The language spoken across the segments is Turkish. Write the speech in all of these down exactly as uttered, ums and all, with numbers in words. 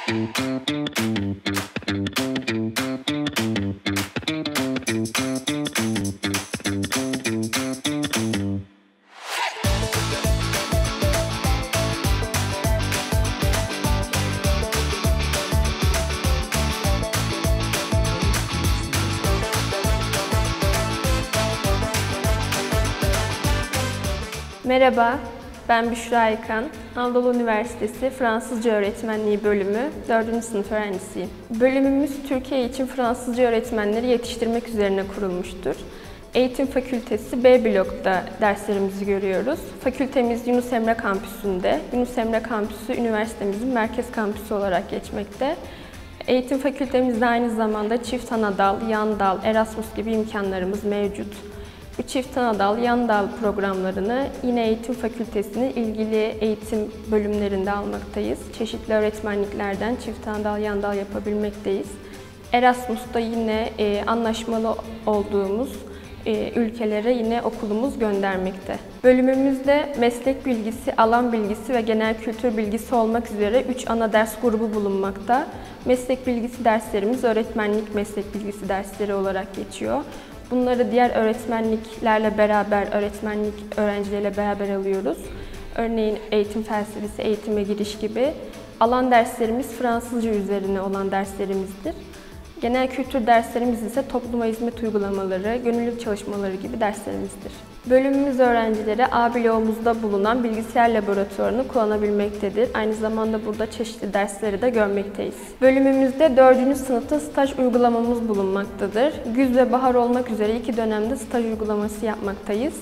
Merhaba, ben Büşra Aykan. Anadolu Üniversitesi Fransızca Öğretmenliği Bölümü dördüncü sınıf öğrencisiyim. Bölümümüz Türkiye için Fransızca öğretmenleri yetiştirmek üzerine kurulmuştur. Eğitim Fakültesi B blokta derslerimizi görüyoruz. Fakültemiz Yunus Emre Kampüsü'nde. Yunus Emre Kampüsü üniversitemizin merkez kampüsü olarak geçmekte. Eğitim Fakültemizde aynı zamanda çift ana dal, yan dal, Erasmus gibi imkanlarımız mevcut. Bu çift ana dal, yan dal programlarını yine Eğitim Fakültesi'nin ilgili eğitim bölümlerinde almaktayız. Çeşitli öğretmenliklerden çift ana dal, yan dal yapabilmekteyiz. Erasmus'ta yine e, anlaşmalı olduğumuz e, ülkelere yine okulumuz göndermekte. Bölümümüzde meslek bilgisi, alan bilgisi ve genel kültür bilgisi olmak üzere üç ana ders grubu bulunmakta. Meslek bilgisi derslerimiz öğretmenlik meslek bilgisi dersleri olarak geçiyor. Bunları diğer öğretmenliklerle beraber, öğretmenlik öğrencileriyle beraber alıyoruz. Örneğin eğitim felsefesi, eğitime giriş gibi. Alan derslerimiz Fransızca üzerine olan derslerimizdir. Genel kültür derslerimiz ise topluma hizmet uygulamaları, gönüllülük çalışmaları gibi derslerimizdir. Bölümümüz öğrencileri A bloğumuzda bulunan bilgisayar laboratuvarını kullanabilmektedir. Aynı zamanda burada çeşitli dersleri de görmekteyiz. Bölümümüzde dördüncü sınıfta staj uygulamamız bulunmaktadır. Güz ve bahar olmak üzere iki dönemde staj uygulaması yapmaktayız.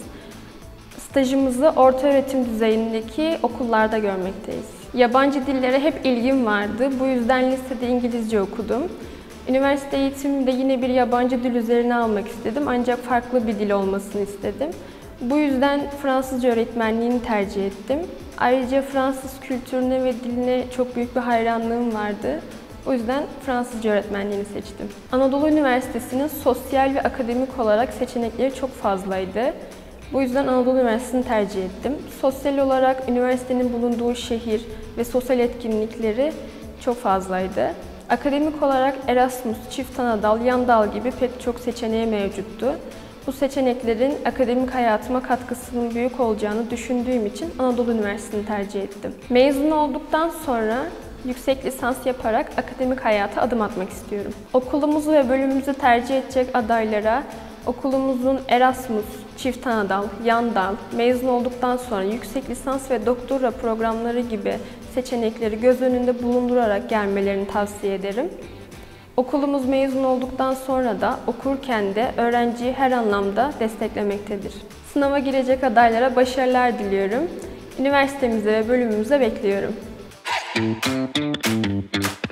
Stajımızı ortaöğretim düzeyindeki okullarda görmekteyiz. Yabancı dillere hep ilgim vardı. Bu yüzden lisede İngilizce okudum. Üniversite eğitiminde yine bir yabancı dil üzerine almak istedim ancak farklı bir dil olmasını istedim. Bu yüzden Fransızca öğretmenliğini tercih ettim. Ayrıca Fransız kültürüne ve diline çok büyük bir hayranlığım vardı. O yüzden Fransızca öğretmenliğini seçtim. Anadolu Üniversitesi'nin sosyal ve akademik olarak seçenekleri çok fazlaydı. Bu yüzden Anadolu Üniversitesi'ni tercih ettim. Sosyal olarak üniversitenin bulunduğu şehir ve sosyal etkinlikleri çok fazlaydı. Akademik olarak Erasmus, çift ana dal, yan dal gibi pek çok seçeneği mevcuttu. Bu seçeneklerin akademik hayatıma katkısının büyük olacağını düşündüğüm için Anadolu Üniversitesi'ni tercih ettim. Mezun olduktan sonra yüksek lisans yaparak akademik hayata adım atmak istiyorum. Okulumuzu ve bölümümüzü tercih edecek adaylara okulumuzun Erasmus, çift ana dal, yan dal, mezun olduktan sonra yüksek lisans ve doktora programları gibi seçenekleri göz önünde bulundurarak gelmelerini tavsiye ederim. Okulumuz mezun olduktan sonra da okurken de öğrenciyi her anlamda desteklemektedir. Sınava girecek adaylara başarılar diliyorum. Üniversitemize ve bölümümüze bekliyorum.